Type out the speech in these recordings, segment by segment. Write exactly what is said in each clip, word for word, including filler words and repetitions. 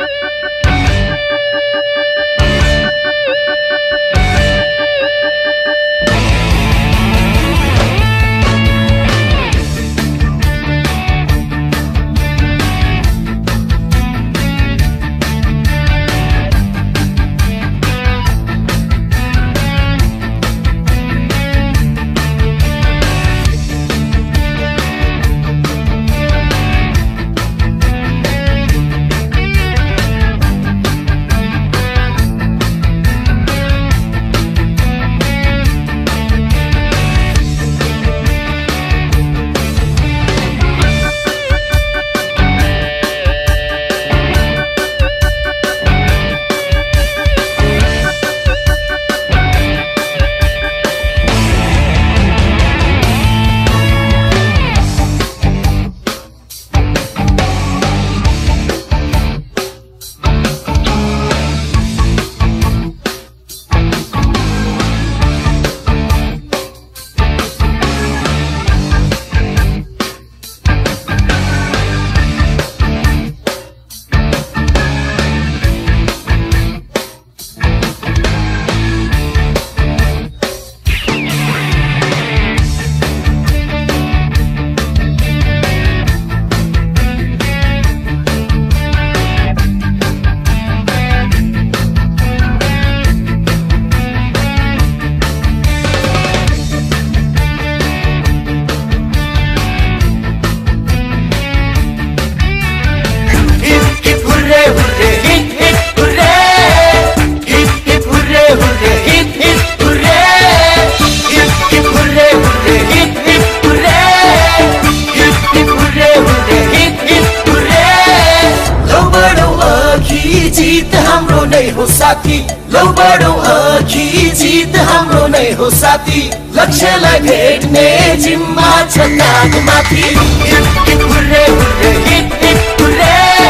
साथी लौ बढौँ अघि जित हाम्रो नै हो साथी लक्ष्यलाई भेट्ने जिम्मा छ काँधमाथि hit hit hurray hurray hit hit hurray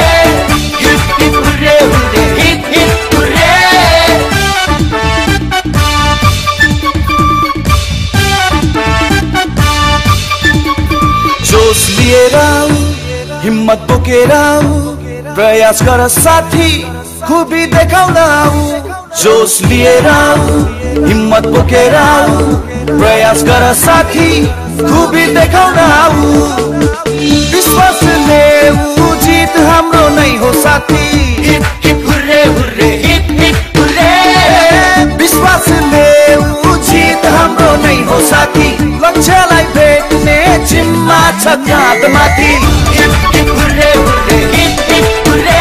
hit hit hurray hurray hit hit hurray जोश लिएर हिम्मत बोकेर प्रयास गर साथी खुबी देखाउन जोश लिएर हिम्मत बोकेर प्रयास गर साथी खुबी देखाउन विश्वासले जित हाम्रो नै हो साथी hit hit hurray hurray hit hit hurray विश्वासले जित हाम्रो नै हो साथी लक्ष्यलाई भेट्ने जिम्मा छ काँधमाथि hit hit hurray hurray hit hit hurray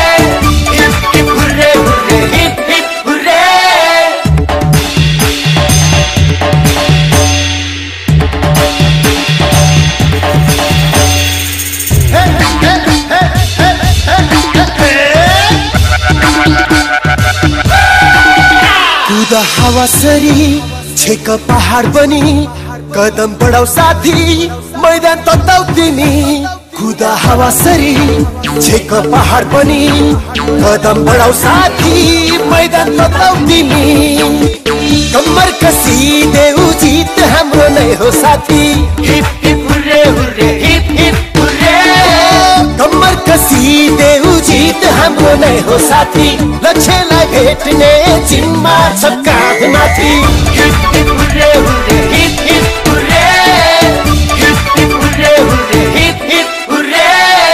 हावा सरी छेक पहाड बनी कदम बढाऊ साथी मैदान तताउ तिमी खुदा हावा सरी छेक पहाड बनी कदम बढाऊ साथी मैदान तताउ तिमी कम्मर कसी देऊ जित हाम्रो नै हो साथी hip hip hurray hurray hip hip hurray कम्मर कसी देऊ जित हाम्रो नै हो साथी लक्ष्यलाई भेट्ने जिम्मा छ काँधमाथि hip hip hurray hurray hip hip hurray hip hip hurray hurray hip hip hurray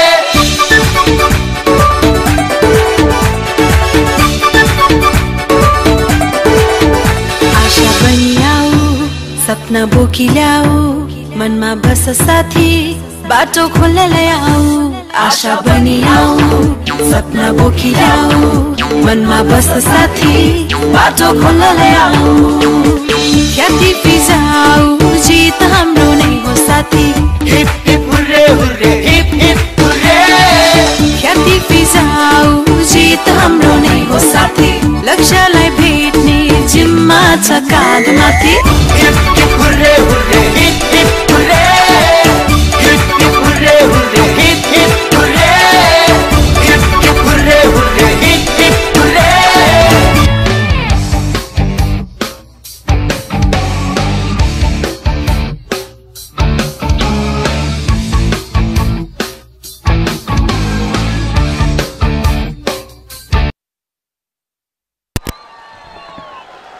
आशा बनी आऊ सपना बोकी ल्याऊ मनमा बस साथी बाटो खोल्नलाई आऊ आशा बनी आऊ सपना बोकी ल्याऊ मनमा बस साथी बाटो खोल्नलाई आऊ ख्याति फिजाऊ जित हाम्रो नै हो साथी hip hip hurray hurray hip hip hurray ख्याति फिजाऊ जित हाम्रो नै हो साथी लक्ष्यलाई भेट्ने जिम्मा छ काँधमाथि hip hip hurray hurray hip hip hurray hip hip hurray hurray hip hip hurray hip hip hurray hurray hip hip hurray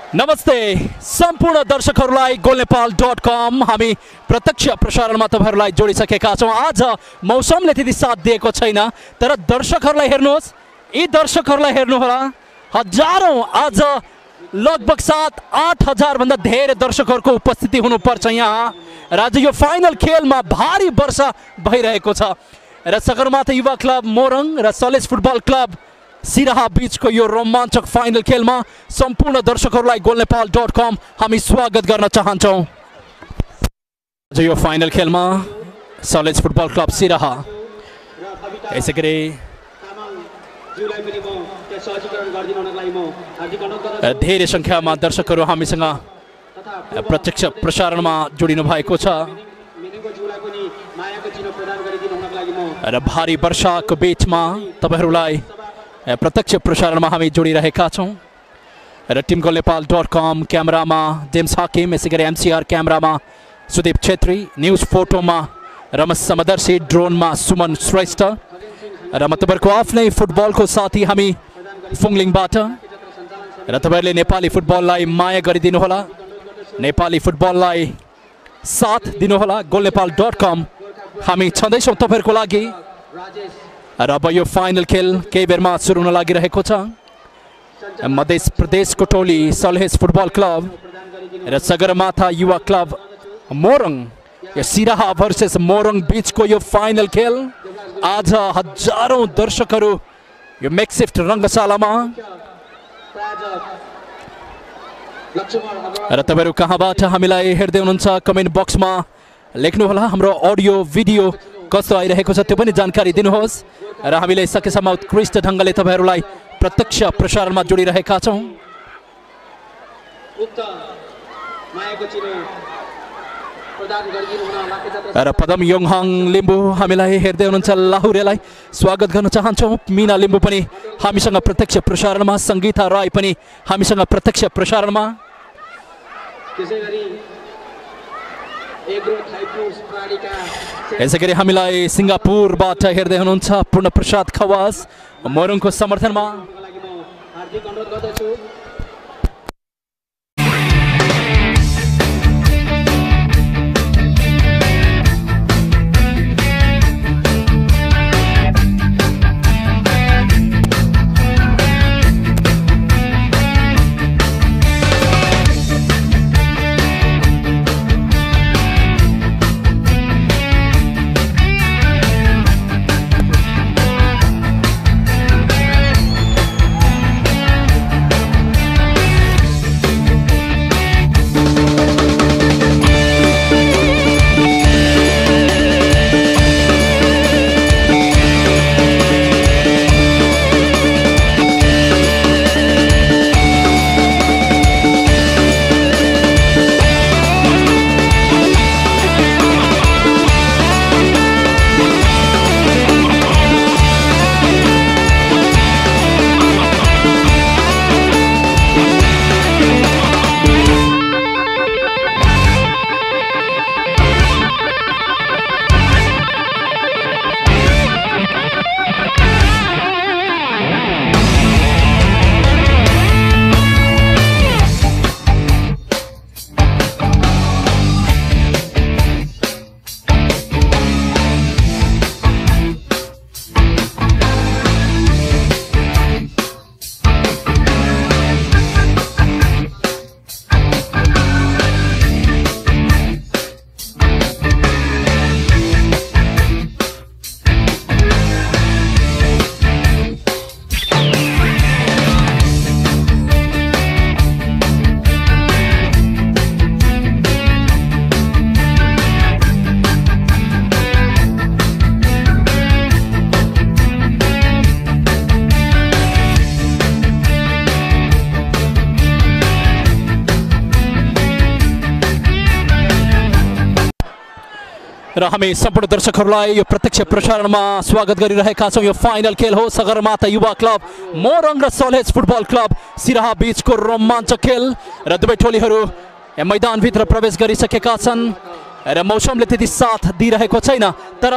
नमस्ते सम्पूर्ण दर्शकहरूलाई गोल नेपाल डट कम हामी प्रत्यक्ष प्रसारणमा तपाईहरुलाई जोडिसकेका छौं। आज मौसमले त्यति साथ दिएको छैन, तर दर्शकहरूलाई हेर्नुहोस्, यी दर्शकहरूलाई हेर्नुहोला, हजारौं आज लगभग सात आठ हजार भन्दा धेरै दर्शकहरूको उपस्थिति हुनुपर्छ यहाँ र आज यो फाइनल खेलमा भारी वर्षा भइरहेको छ र सगरमाथा युवा क्लब मोरङ र सलेज फुटबल क्लब सिराहा बीचको यो रोमाञ्चक फाइनल खेलमा सम्पूर्ण दर्शकहरूलाई गोल नेपाल डट कम हामी स्वागत गर्न चाहन्छौं। आज यो फाइनल खेलमा सलेज फुटबल क्लब सिराहा यसैगरी धेरै संख्यामा दर्शकहरू हामीसँग प्रत्यक्ष प्रसारणमा जोडिनु भएको छ र भारी वर्षाको बीचमा तपाईहरुलाई प्रत्यक्ष प्रसारणमा हामी जोडिरहेका छौं र team goal Nepal dot com क्यामेरामा जेम्स हाकिम, यसैगरी एमसीआर क्यामेरामा सुदीप छेत्री, न्यूज फोटोमा रमेश समदर्शी, ड्रोनमा सुमन श्रेष्ठ र म तपाईहरुको आफ्नै फुटबलको साथी हामी फुङलिङबाट र तपाईहरुले नेपाली फुटबललाई माया गरिदिनु होला, नेपाली फुटबललाई साथ दिनुहोला। गोल नेपाल डट कम हामी छँदैछौँ तपाईहरुको लागि र अब यो फाइनल खेल केही बेरमा सुरु हुन लागिरहेको छ। मध्य प्रदेशको टोली सलेज फुटबल क्लब र सगरमाथा युवा क्लब मोरङ, यो सिराहा भर्सेस मोरङ बीचको यो फाइनल खेल आज हजारौं दर्शकहरू यो मेकसिफ्ट रङ्गशालामा र तपाईहरु कहाँबाट हामीलाई हेर्दै हुनुहुन्छ कमेन्ट बक्समा लेख्नुहोला। हाम्रो अडियो भिडियो कस्तो आइरहेको छ त्यो पनि जानकारी दिनुहोस् र हामीले सकेसम्म उत्कृष्ट ढंगले तपाईहरुलाई प्रत्यक्ष प्रसारणमा जोडिरहेका छौं। र पदम योङहाङ लिम्बू हामीलाई हेर्दै हुनुहुन्छ लाहुरेलाई स्वागत गर्न चाहन्छौं। मीना लिम्बू पनि हामीसँग प्रत्यक्ष प्रसारणमा, संगीता राई पनि हामीसँग प्रत्यक्ष प्रसारणमा, यसैगरी हामीलाई सिंगापुरबाट हेर्दै हुनुहुन्छ पूर्ण प्रसाद खवास मोरङको समर्थनमा। र हामी सम्पूर्ण दर्शकहरूलाई यो प्रत्यक्ष प्रसारणमा स्वागत गरिरहेका छौं। यो फाइनल खेल हो सगरमाथा युवा क्लब मोरङ र सलेज फुटबल क्लब सिराहा बीचको रोमाञ्चक खेल र दुवै टोलीहरू मैदानभित्र प्रवेश गरिसकेका छन् र मौसमले त्यति साथ दिइरहेको छैन, तर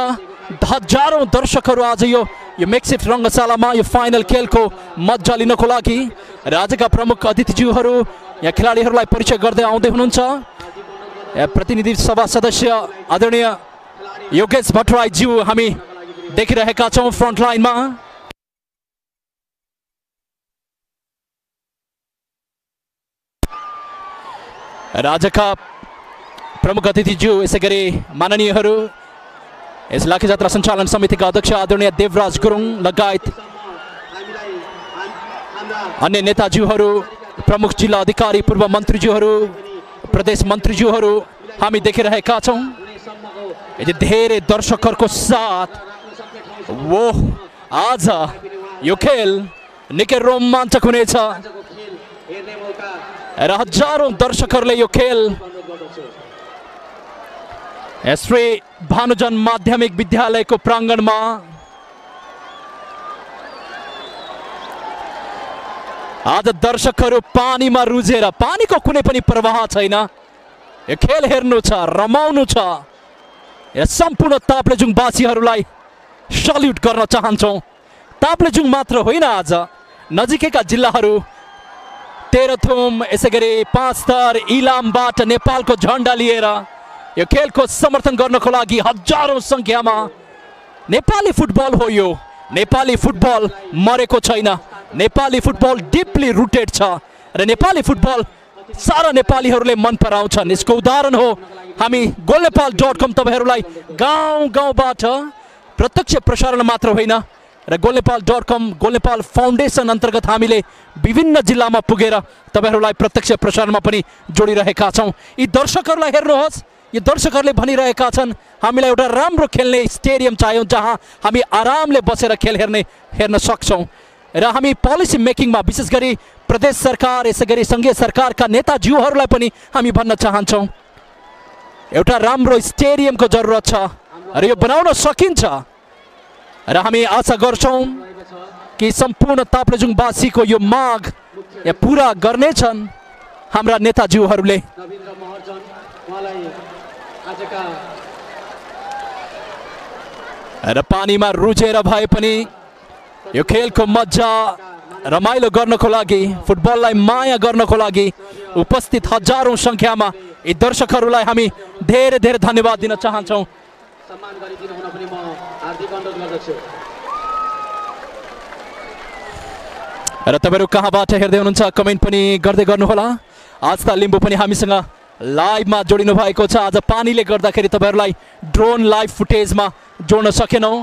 हजारौं दर्शकहरू आज यो यो मेकसिफ्ट रङ्गशालामा यो फाइनल खेलको मजा लिनको लागि र आजका प्रमुख अतिथिज्यूहरू यहाँ खेलाडीहरूलाई परिचय गर्दै आउँदै हुनुहुन्छ प्रतिनिधि सभा सदस्य आदरणीय योगेश भट्टराईज्यू हामी देखिरहेका छौँ फ्रन्ट लाइनमा। राज्यका प्रमुख अतिथिज्यू यसै गरी माननीयहरू यस लाखे जात्रा सञ्चालन समितिका अध्यक्ष आदरणीय देवराज गुरुङ लगायत अन्य नेताज्यूहरू, प्रमुख जिल्ला अधिकारी, पूर्व मन्त्रीज्यूहरू, प्रदेश मन्त्रीज्यूहरू हामी देखिरहेका छौँ। यदि धेरै दर्शकहरूको साथ वो आज यो खेल निकै रोमाञ्चक हुनेछ र हजारौँ दर्शकहरूले यो खेल श्री भानुजन माध्यमिक विद्यालयको प्राङ्गणमा आज दर्शकहरू पानीमा रुझेर, पानीको कुनै पनि प्रवाह छैन, यो खेल हेर्नु छ, रमाउनु छ। सम्पूर्ण ताप्लेजुङवासीहरूलाई सल्युट गर्न चाहन्छौँ। ताप्लेजुङ मात्र होइन, आज नजिकैका जिल्लाहरू तेह्रथुम, यसै गरी पाँचथर, इलामबाट नेपालको झन्डा लिएर यो खेलको समर्थन गर्नको लागि हजारौँ सङ्ख्यामा नेपाली फुटबल हो। यो नेपाली फुटबल मरेको छैन, नेपाली फुटबल डिपली रुटेड छ र नेपाली फुटबल सारा नेपालीहरूले मन पराउँछन्। यसको उदाहरण हो हामी गोलनेपाल डट कम तपाईँहरूलाई गाउँ गाउँबाट प्रत्यक्ष प्रसारण मात्र होइन र गोलनेपाल डट कम गोलनेपाल फाउन्डेसन अन्तर्गत हामीले विभिन्न जिल्लामा पुगेर तपाईँहरूलाई प्रत्यक्ष प्रसारणमा पनि जोडिरहेका छौँ। यी दर्शकहरूलाई हेर्नुहोस्, यो दर्शकहरूले भनिरहेका छन् हामीलाई एउटा राम्रो खेल्ने स्टेडियम चाहियो जहाँ हामी आरामले बसेर खेल हेर्ने हेर्न सक्छौँ र हामी पोलिसी मेकिङमा विशेष गरी प्रदेश सरकार, यसै गरी सङ्घीय सरकारका नेताज्यूहरूलाई पनि हामी भन्न चाहन्छौँ एउटा राम्रो स्टेडियमको जरुरत छ र यो बनाउन सकिन्छ र हामी आशा गर्छौँ कि सम्पूर्ण ताप्लेजुङवासीको यो माग या पुरा गर्नेछन् हाम्रा नेताज्यूहरूले। र पानीमा रुझेर भए पनि यो खेलको मजा रमाइलो गर्नको लागि, फुटबललाई माया गर्नको लागि उपस्थित हजारौँ सङ्ख्यामा यी दर्शकहरूलाई हामी धेरै धेरै धन्यवाद दिन चाहन्छौँ। र तपाईँहरू कहाँबाट हेर्दै हुनुहुन्छ कमेन्ट पनि गर्दै गर्नुहोला। आज त लिम्बू पनि हामीसँग लाइभमा जोडिनु भएको छ। आज पानीले गर्दाखेरि तपाईँहरूलाई ड्रोन लाइभ फुटेजमा जोड्न सकेनौँ।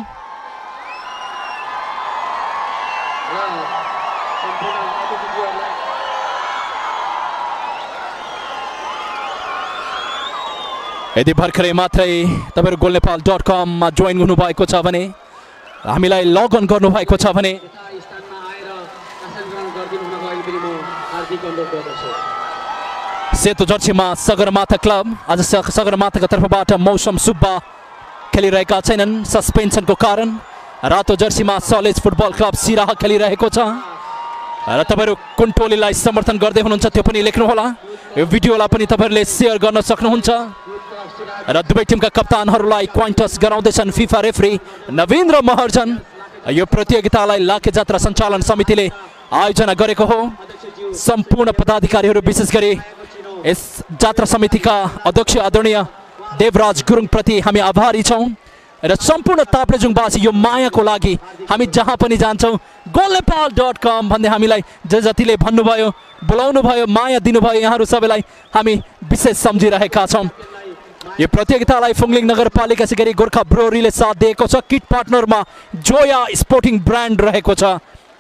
यदि भर्खरै मात्रै तपाईँहरू गोलनेपाल डट कममा जोइन हुनुभएको छ भने, हामीलाई लगअन गर्नुभएको छ भने सेतो जर्सीमा सगरमाथा क्लब, आज सगरमाथाको तर्फबाट मौसम सुब्बा खेलिरहेका छैनन् सस्पेन्सनको कारण। रातो जर्सीमा सलेज फुटबल क्लब सिराहा खेलिरहेको छ र तपाईँहरू कुन टोलीलाई समर्थन गर्दै हुनुहुन्छ त्यो पनि लेख्नुहोला। यो भिडियोलाई पनि तपाईँहरूले सेयर गर्न सक्नुहुन्छ र दुवै टिमका कप्तानहरूलाई क्वाइन्टस गराउँदैछन् फिफा रेफ्री नवीन्द्र महर्जन। यो प्रतियोगितालाई लाखे जात्रा सञ्चालन समितिले आयोजना गरेको हो। सम्पूर्ण पदाधिकारीहरू विशेष गरी यस जात्रा समितिका अध्यक्ष आदरणीय देवराज गुरुङप्रति हामी आभारी छौँ र सम्पूर्ण ताप्लेजुङवासी यो मायाको लागि हामी जहाँ पनि जान्छौँ गोलनेपाल डट कम भन्दै हामीलाई ज जतिले भन्नुभयो, बोलाउनु भयो, माया दिनुभयो, यहाँहरू सबैलाई हामी विशेष सम्झिरहेका छौँ। यो प्रतियोगितालाई फुङलिङ नगरपालिका यसै गरी गोर्खा ब्रोरीले साथ दिएको छ। किट पार्टनरमा जोया स्पोर्टिङ ब्रान्ड रहेको छ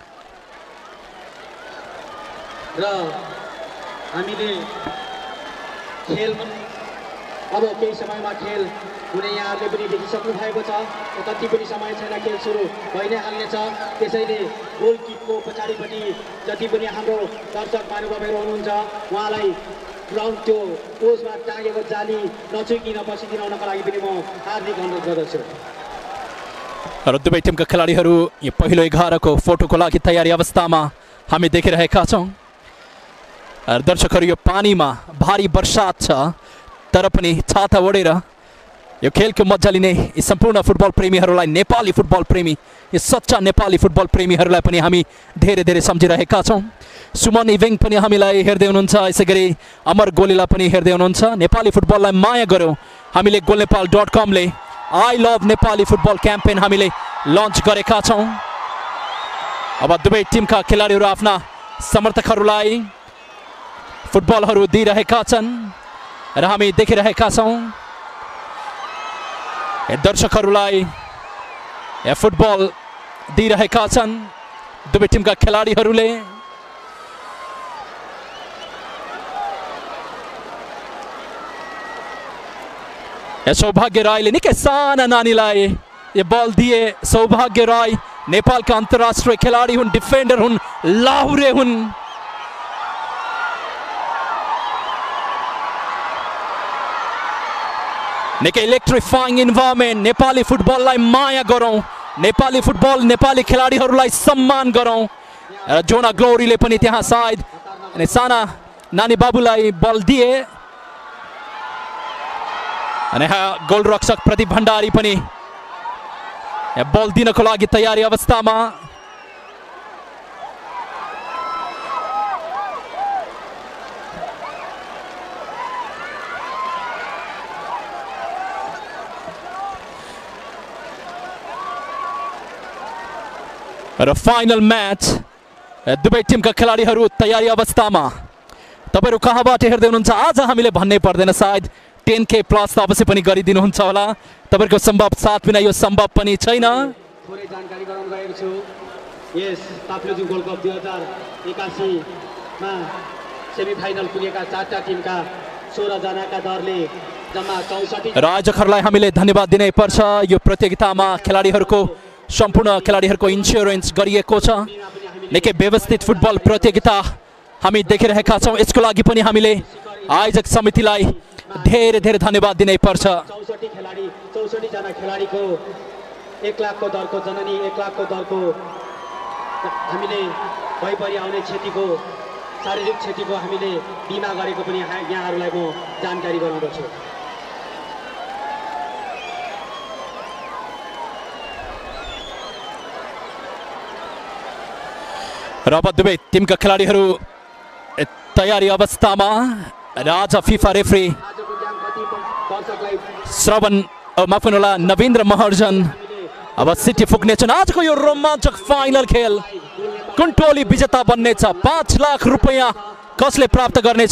र हामीले खेल अब केही समयमा खेल हुने यहाँहरूले पनि देखिसक्नु भएको छ। कति पनि समय छैन खेल सुरु भइ नै हाल्नेछ। त्यसैले गोल किकको पछाडिपट्टि जति पनि हाम्रो दर्शक महानुभावहरू हुनुहुन्छ उहाँलाई ग्राउन्ड त्यो पोजमा टाँगेको जाली नचुकिन बसिदिनका लागि पनि म हार्दिक अनुरोध गर्दछु। र दुवै टिमका खेलाडीहरू यो पहिलो एघारको फोटोको लागि तयारी अवस्थामा हामी देखिरहेका छौँ। दर्शकहरू यो पानीमा भारी बर्सात छ तर पनि छाता ओढेर यो खेलको मजा लिने यी सम्पूर्ण फुटबल प्रेमीहरूलाई, नेपाली फुटबल प्रेमी, यो सच्चा नेपाली फुटबल प्रेमीहरूलाई पनि हामी धेरै धेरै सम्झिरहेका छौँ। सुमन इभेङ पनि हामीलाई हेर्दै हुनुहुन्छ, यसैगरी अमर गोलीलाई पनि हेर्दै हुनुहुन्छ। नेपाली फुटबललाई माया गर्यौं हामीले गोलनेपाल डट कमले I love Nepali football campaign हामीले लन्च गरेका छौं। अब दुवै टिमका खेलाडीहरू आफ्ना समर्थकहरूलाई फुटबलहरू दिइरहेका छन् र हामी देखिरहेका छौं दर्शकहरूलाई फुटबल दिइरहेका छन् दुवै टिमका खेलाडीहरूले। सौभाग्य राईले निकै साना नानीलाई यो बल दिए। सौभाग्य राई नेपालका अन्तर्राष्ट्रिय खेलाडी हुन्, डिफेन्डर हुन्, लाहुरे हुन्। निकै इलेक्ट्रिफाइङ इन्भाइरोमेन्ट। नेपाली फुटबललाई माया गरौँ, नेपाली फुटबल नेपाली खेलाडीहरूलाई सम्मान गरौँ। र जोना ग्लोरीले पनि त्यहाँ सायद अनि साना नानी बाबुलाई बल दिए अनि गोलरक्षक प्रदीप भण्डारी पनि बल दिनको लागि तयारी अवस्थामा। र फाइनल म्याच दुवै टिमका खेलाडीहरू तयारी अवस्थामा। तपाईहरु कहाँबाट हेर्दै हुनुहुन्छ आज हामीले भन्नै पर्दैन, सायद टेन के प्लस त अवश्य पनि गरिदिनुहुन्छ होला। तपाईहरुको सम्भव साथ बिना यो सम्भव पनि छैन। थोरै जानकारी गराउन गएको छु। यस ताप्लेजुङ गोल्ड कप दुई हजार एकासी मा सेमिफाइनल पुगेका चारटा टिमका सोह्र जनाका दरले जम्मा चौसठी र आयोजकहरूलाई हामीले धन्यवाद दिनै पर्छ। यो प्रतियोगितामा खेलाडीहरूको सम्पूर्ण खेलाडीहरूको इन्स्योरेन्स गरिएको छ। निकै व्यवस्थित फुटबल प्रतियोगिता हामी देखिरहेका छौँ। यसको लागि पनि हामीले आयोजक समितिलाई धेरै धेरै धन्यवाद दिनै पर्छ। चौसठी खेलाडी चौसठी जना खेलाडीको एक लाखको दरको जननी एक लाखको दरको हामीले भइपरि आउने क्षतिको शारीरिक क्षतिको हामीले बिमा गरेको पनि यहाँहरूलाई म जानकारी गराउँदछु। र अब दुवै टिमका खेलाडीहरू तयारी अवस्थामा। र आज फिफा रेफ्री श्रवण माफ गर्नुहोला नवीन्द्र महर्जन अब सिटी फुक्नेछन्। आजको यो रोमाञ्चक फाइनल खेल कुन टोली विजेता बन्नेछ, पाँच लाख रुपियाँ कसले प्राप्त गर्नेछ?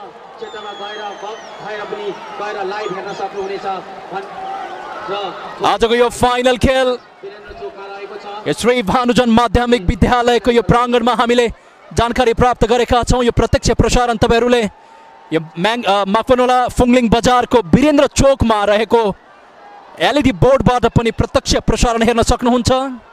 आजको यो फाइनल खेल श्री भानुजन माध्यमिक विद्यालयको यो प्राङ्गणमा हामीले जानकारी प्राप्त गरेका छौँ। यो प्रत्यक्ष प्रसारण तपाईँहरूले यो म्याङ माफ गर्नुहोला फुङलिङ बजारको वीरेन्द्र चोकमा रहेको एलइडी बोर्डबाट पनि प्रत्यक्ष प्रसारण हेर्न सक्नुहुन्छ।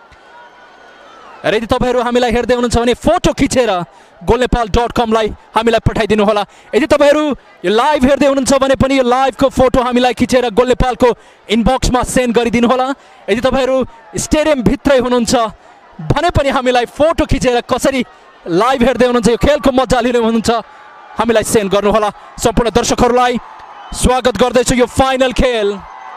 र यदि तपाईँहरू हामीलाई हेर्दै हुनुहुन्छ भने फोटो खिचेर गोलनेपाल डट कमलाई हामीलाई पठाइदिनु होला। यदि तपाईँहरू यो लाइभ हेर्दै हुनुहुन्छ भने पनि यो लाइभको फोटो हामीलाई खिचेर गोलनेपालको इनबक्समा सेन्ड गरिदिनु होला। यदि तपाईँहरू स्टेडियमभित्रै हुनुहुन्छ भने पनि हामीलाई फोटो खिचेर कसरी लाइभ हेर्दै हुनुहुन्छ यो खेलको मजा लिनु हुनुहुन्छ हामीलाई सेन्ड गर्नुहोला। सम्पूर्ण दर्शकहरूलाई स्वागत गर्दैछु यो फाइनल खेल।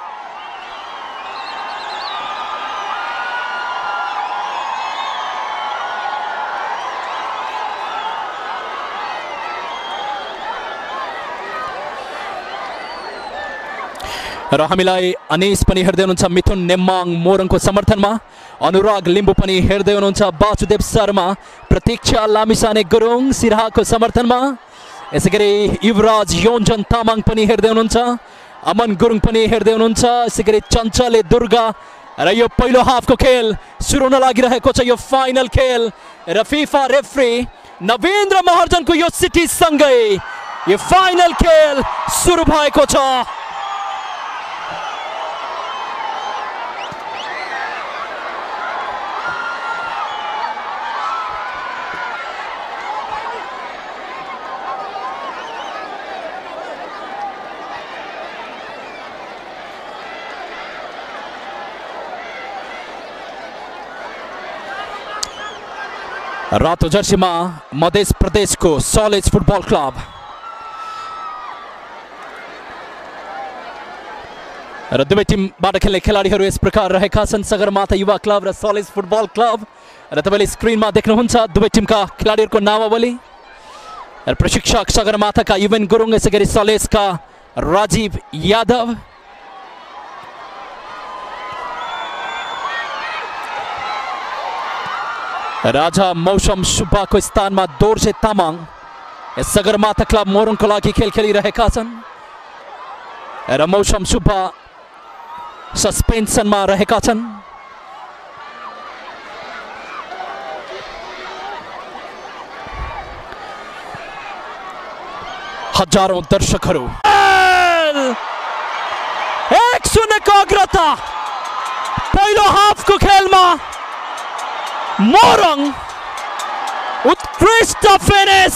र हामीलाई अनिस पनि हेर्दै हुनुहुन्छ, मिथुन नेम्माङ मोरङको समर्थनमा, अनुराग लिम्बू पनि हेर्दै हुनुहुन्छ, वासुदेव शर्मा, प्रतीक्षा लामिसाने गुरुङ सिराहाको समर्थनमा, यसै गरी युवराज योन्जन तामाङ पनि हेर्दै हुनुहुन्छ, अमन गुरुङ पनि हेर्दै हुनुहुन्छ, यसै गरी चञ्चले दुर्गा। र यो पहिलो हाफको खेल सुरु हुन लागिरहेको छ यो फाइनल खेल। र फिफा रेफ्री नवीन्द्र महर्जनको यो सिटी सँगै यो फाइनल खेल सुरु भएको छ। रातो जर्सीमा मध्य प्रदेशको सलेज फुटबल क्लब। र दुवै टिमबाट खेल्ने खेलाडीहरू यस प्रकार रहेका छन्। सगरमाथा युवा क्लब र सलेज फुटबल क्लब र तपाईँले स्क्रिनमा देख्नुहुन्छ दुवै टिमका खेलाडीहरूको नामावली र प्रशिक्षक सगरमाथाका युवन गुरुङ, यसै गरी सलेजका राजीव यादव। राजा मौसम सुब्बाको स्थानमा दोर्जे तामाङ सगरमाथा क्लब मोरङको लागि खेल खेलिरहेका छन् र मौसम सुब्बा सस्पेन्सनमा रहेका छन्। हजारौं दर्शकहरू एक शून्यको अग्रता पहिलो हाफको खेलमा मोरङ उत्कृष्ट फिनिस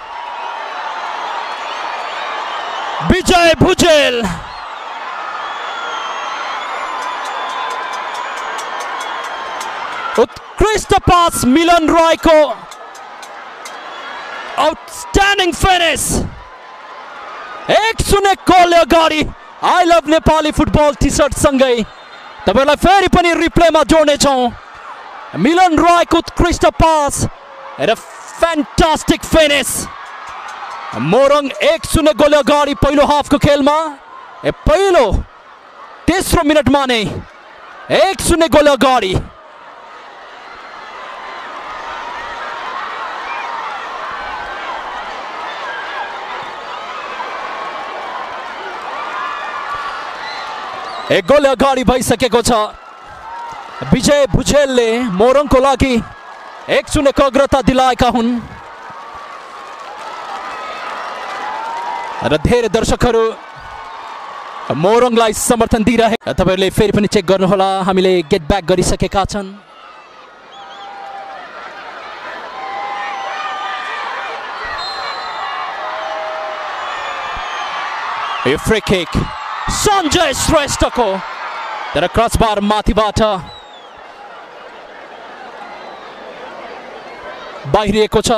विजय भुजेल उत्कृष्ट पास मिलन रायको आउटस्ट्यान्डिङ फिनिस एक शून्य गोलले अगाडि। I love Nepali football T shirt सँगै तपाईलाई फेरि पनि रिप्लेमा जोड्नेछौँ। मिलन रायको उत्कृष्ट पास र फ्यान्टास्टिक फिनिस। मोरङ एक शून्य गोलले अगाडि पहिलो हाफको खेलमा। ए पहिलो तेस्रो मिनटमा नै एक शून्य गोलले अगाडि। एक गोल अगाडि भइसकेको छ। विजय भुजेलले मोरङको लागि एक शून्यको अग्रता दिलाएका हुन् र धेरै दर्शकहरू मोरङलाई समर्थन दिइरहे। तपाईहरुले फेरि पनि चेक गर्नुहोला, हामीले गेट ब्याक गरिसकेका छन्। यो फ्री किक सञ्जय श्रेष्ठको तर क्रसबार माथिबाट बाहिरिएको छ।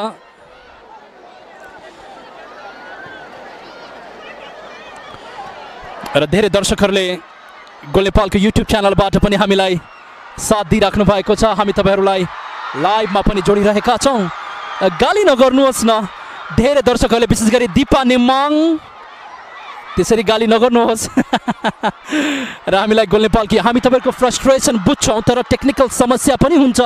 र धेरै दर्शकहरूले गोल नेपालको युट्युब च्यानलबाट पनि हामीलाई साथ दिइराख्नु भएको छ। हामी तपाईहरुलाई लाइभमा पनि जोडिरहेका छौँ। गाली नगर्नुहोस् न, धेरै दर्शकहरूले विशेष गरी दिपा नेमाङ त्यसरी गाली नगर्नुहोस् र हामीलाई गोल नेपाल कि हामी तपाईहरुको फ्रस्ट्रेसन बुझ्छौँ, तर टेक्निकल समस्या पनि हुन्छ।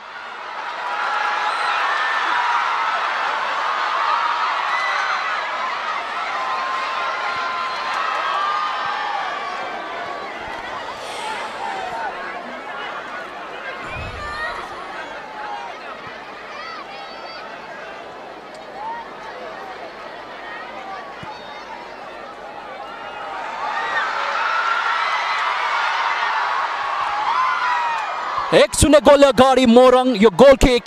एक शून्य गोल अगाडि मोरङ। यो गोल किक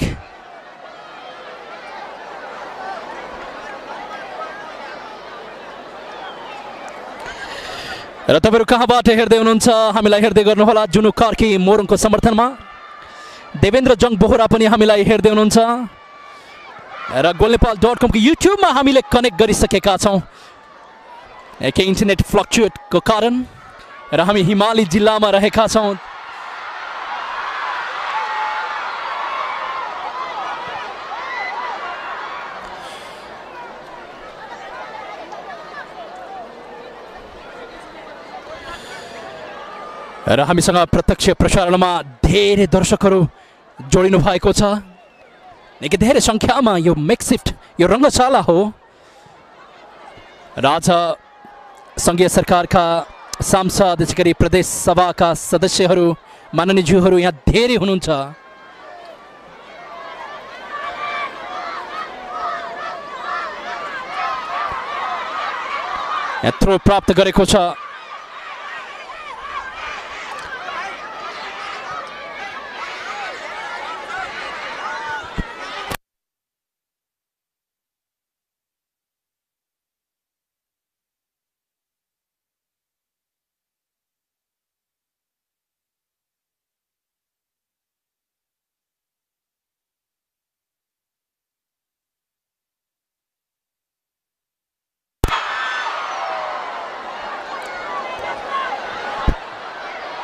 र तपाईहरु कहाँबाट हेर्दै हुनुहुन्छ हामीलाई हेर्दै गर्नुहोला। जुनु कार्की मोरङको समर्थनमा, देवेन्द्र जङ बोहरा पनि हामीलाई हेर्दै हुनुहुन्छ र गोल नेपाल डट कम को युट्युबमा हामीले कनेक्ट गरिसकेका छौँ। केही इन्टरनेट फ्लक्चुएटको कारण र हामी हिमाली जिल्लामा रहेका छौँ। र हामीसँग प्रत्यक्ष प्रसारणमा धेरै दर्शकहरू जोडिनु भएको छ। निकै धेरै सङ्ख्यामा यो मेकसिफ्ट यो रङ्गशाला हो। राजा सङ्घीय सरकारका सांसद, त्यसै गरी प्रदेश सभाका सदस्यहरू, माननीयज्यूहरू यहाँ धेरै हुनुहुन्छ। यहाँ थ्रो प्राप्त गरेको छ।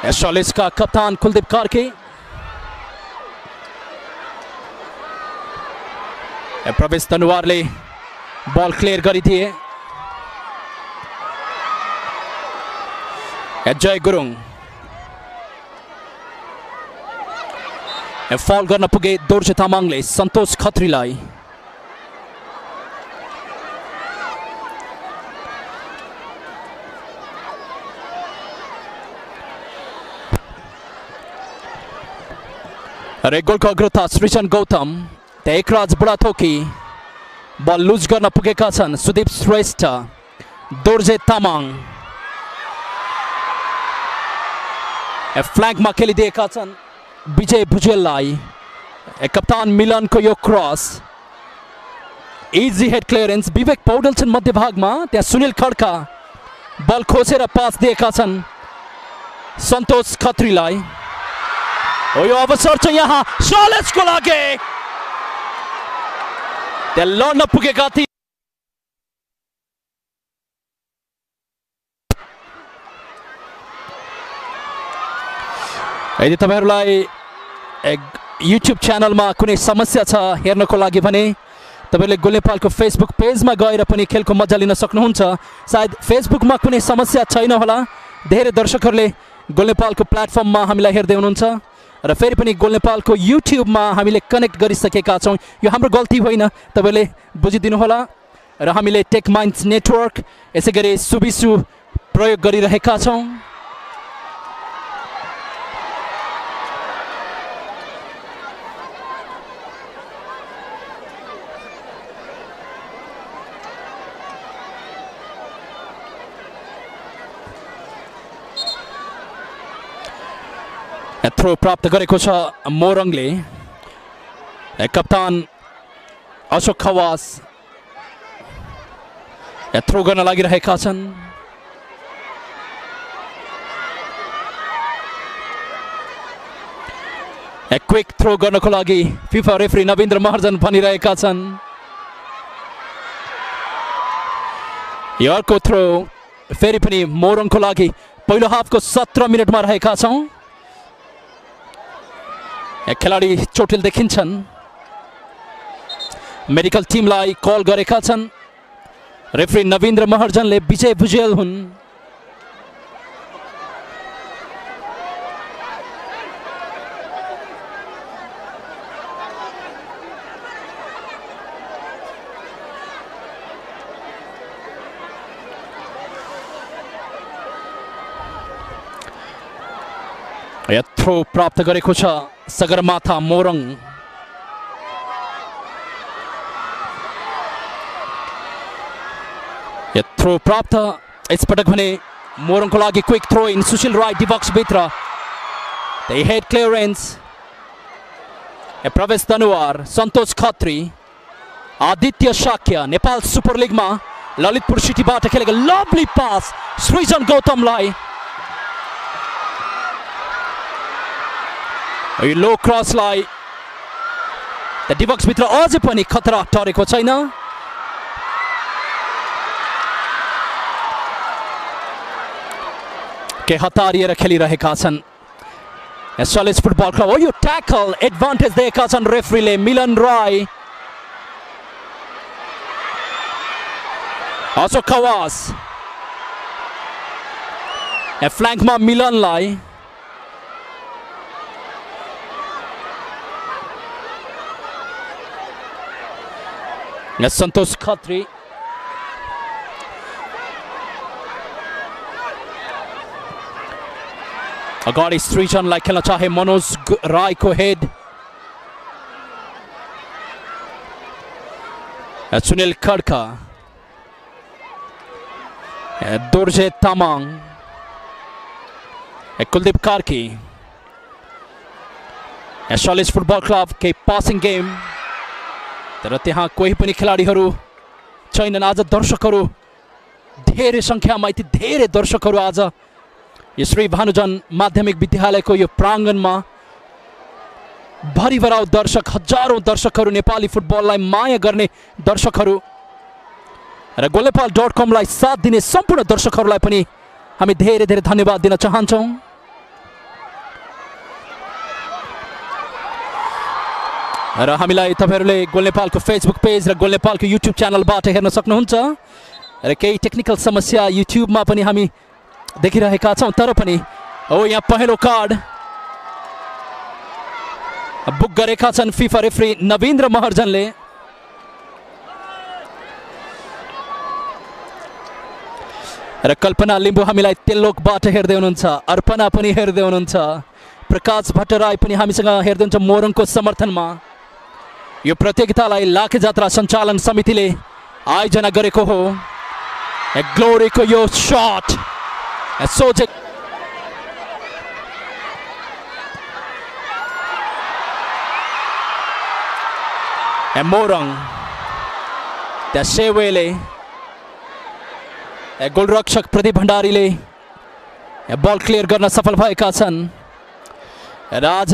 एसोलिस का कप्तान कुलदीप कार्की, प्रवेश तनुवारले बल क्लियर गरिदिए। जय गुरुङ फल गर्न पुगे दोर्जे तामाङले सन्तोष खत्रीलाई। र एक गोलको अग्रता सृजन गौतम, एकराज बुढाथोकी बल लुज गर्न पुगेका छन्। सुदीप श्रेष्ठ, दोर्जे तामाङ फ्ल्याङ्कमा खेलिदिएका छन् विजय भुजेललाई। कप्तान मिलनको यो cross, easy head clearance, Bibek Paudel छन् मध्यभागमा, त्यहाँ सुनिल खड्का बल खोसेर पास दिएका छन् सन्तोष खत्रीलाई। यो अवसर छ यहाँ सलेसको लागि, त्यहाँ लड्न पुगेका थिए। यदि तपाईहरुलाई युट्युब च्यानलमा कुनै समस्या छ हेर्नको लागि भने तपाईले गोल नेपालको फेसबुक पेजमा गएर पनि खेलको मजा लिन सक्नुहुन्छ। सायद फेसबुकमा कुनै समस्या छैन होला, धेरै दर्शकहरूले गोल नेपालको प्लेटफर्ममा हामीलाई हेर्दै हुनुहुन्छ र फेरि पनि गोल नेपालको युट्युबमा हामीले कनेक्ट गरिसकेका छौँ। यो हाम्रो गल्ती होइन, तपाईले बुझिदिनु होला। र हामीले टेक माइन्ड्स नेटवर्क यसै गरी सुबिसु प्रयोग गरिरहेका छौँ। थ्रो प्राप्त गरेको छ मोरङले। कप्तान अशोक खवास थ्रो गर्न लागिरहेका छन्। क्विक थ्रो गर्नको लागि फिफा रेफरी नवीन्द्र महर्जन भनिरहेका छन्। यो अर्को थ्रो फेरि पनि मोरङको लागि। पहिलो हाफको सत्र मिनटमा रहेका छौँ। खेलाडी चोटिल देखिन्छन्, मेडिकल टिमलाई कल गरेका छन्। रेफरी नवीन्द्र महर्जनले विजय भुजेल हुन्। थ्रो प्राप्त गरेको छ सगरमाथा मोरङ। थ्रो प्राप्त यसपटक भने मोरङको लागि। Quick throw in, Sushil Rai D box भित्र, head clearance, Prabesh Tanuwar, Santosh Khatri, Aditya Shakya. Nepal super लिगमा ललितपुर सिटीबाट खेलेको लभली पास सृजन गौतमलाई। लो क्रसलाई डिबक्स भित्र अझै पनि खतरा टरेको छैन। के हतारिएर खेलिरहेका छन् सलेज फुटबल क्लब। हो यो ट्याकल एडभान्टेज दिएका छन् रेफरीले। मिलन राई, अशोक खवास, फ्ल्याङ्कमा मिलनलाई। सन्तोष खत्री, अगाडि सृजनलाई खेल्न चाहे मनोज राईको head. Sunil Khadka, Dorje Tamang, Kuldeep Karki. Salej football club के पासिङ गेम, तर त्यहाँ कोही पनि खेलाडीहरू छैनन्। आज दर्शकहरू धेरै सङ्ख्यामा, यति धेरै दर्शकहरू आज यो श्री भानुजन माध्यमिक विद्यालयको यो प्राङ्गणमा भरिभराउ दर्शक, हजारौं दर्शकहरू, नेपाली फुटबललाई माया गर्ने दर्शकहरू र गोलनेपाल डट कमलाई साथ दिने सम्पूर्ण दर्शकहरूलाई पनि हामी धेरै धेरै धन्यवाद दिन चाहन्छौँ। र हामीलाई तपाईहरुले गोल नेपालको फेसबुक पेज र गोल नेपालको युट्युब च्यानलबाट हेर्न सक्नुहुन्छ र केही टेक्निकल समस्या युट्युबमा पनि हामी देखिरहेका छौं तर पनि ओ यहाँ पहिलो कार्ड बुक गरेका छन् फिफा रेफरी नवीन्द्र महर्जनले। र कल्पना लिम्बू हामीलाई तेल्लोकबाट हेर्दै हुनुहुन्छ, अर्पणा पनि हेर्दै हुनुहुन्छ, प्रकाश भट्टराई पनि हामीसँग हेर्दै हुनुहुन्छ मोरङको समर्थनमा। यो प्रतियोगितालाई लाखे जात्रा सञ्चालन समितिले आयोजना गरेको हो। ग्लोरीको यो शट सोझै मोरङ त्यहाँ सेवेले गोलरक्षक प्रदीप भण्डारीले बल क्लियर गर्न सफल भएका छन्। र आज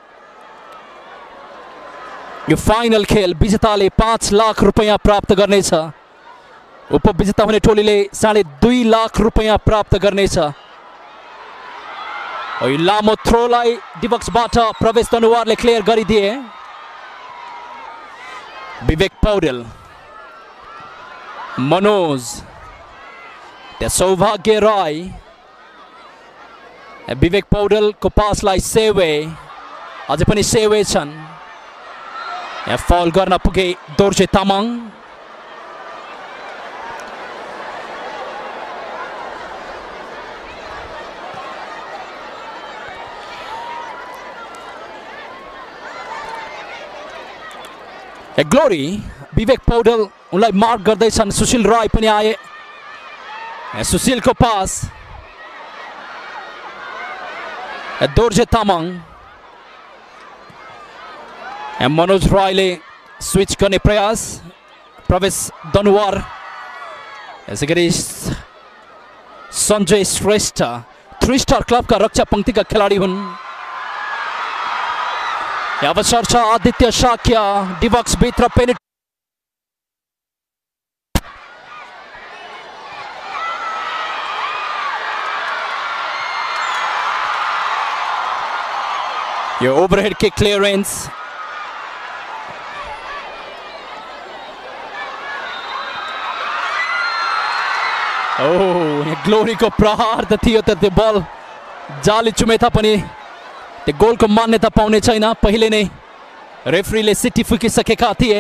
यो फाइनल खेल विजेताले पाँच लाख रुपैयाँ प्राप्त गर्नेछ, उपविजेता हुने टोलीले साढे दुई लाख रुपैयाँ प्राप्त गर्नेछ। यो लामो थ्रोलाई डिबक्सबाट प्रवेश दनुवारले क्लियर गरिदिए। विवेक पौडेल, मनोज, त्यहाँ सौभाग्य राय, विवेक पौडेलको पासलाई सेवे, अझै पनि सेवे छन्। यहाँ फल गर्न पुगे दोर्जे तामाङ। ग्लोरी विवेक पौडेल उनलाई मार्क गर्दैछन्, सुशील राय पनि आए। सुशीलको पास दोर्जे तामाङ, मनोज रायले स्विच गर्ने प्रयास, प्रवेश दनुवार, यसै गरी सञ्जय श्रेष्ठ थ्री स्टार क्लबका रक्षा पंक्तिका खेलाडी हुन्। अवसर छ आदित्य शाक्य डिबक्स भित्र पेनिट यो overhead kick clearance oh Glory को प्रहार त थियो त त्यो बल जाली चुमे तापनि त्यो गोलको मान्यता पाउने छैन। पहिले नै रेफरीले सिटी फुकिसकेका थिए।